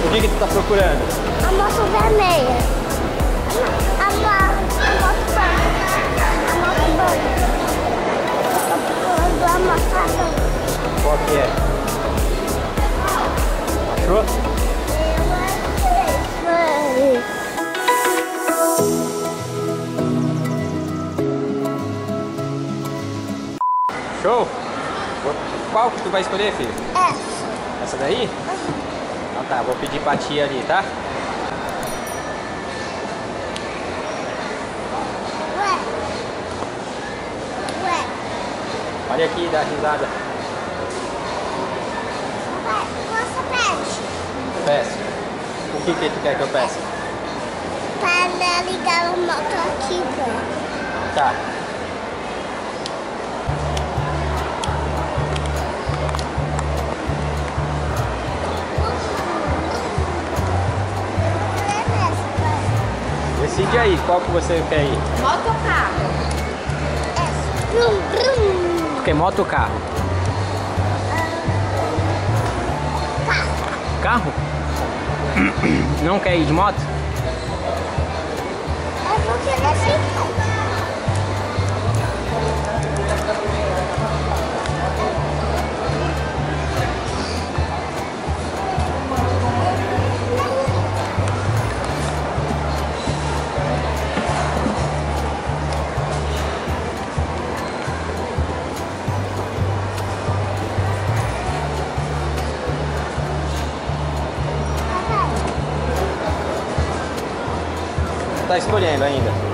O que tu tá procurando? A moto vermelha. A moto branca. A moto branca. Eu tô procurando a moto branca. Qual que é? Achou? Show? Qual que tu vai escolher, filho? Essa daí? Então tá, vou pedir pra tia ali, tá? Ué. Olha aqui, dá risada. Você pede? Peço. O que tu quer que eu peça? Para ligar a moto aqui, pô. Tá. Decide aí, qual que você quer ir? Moto ou carro? Brum, brum. Tu quer moto ou carro? Carro? Não quer ir de moto? Eu vou querer sim. Tá escolhendo ainda.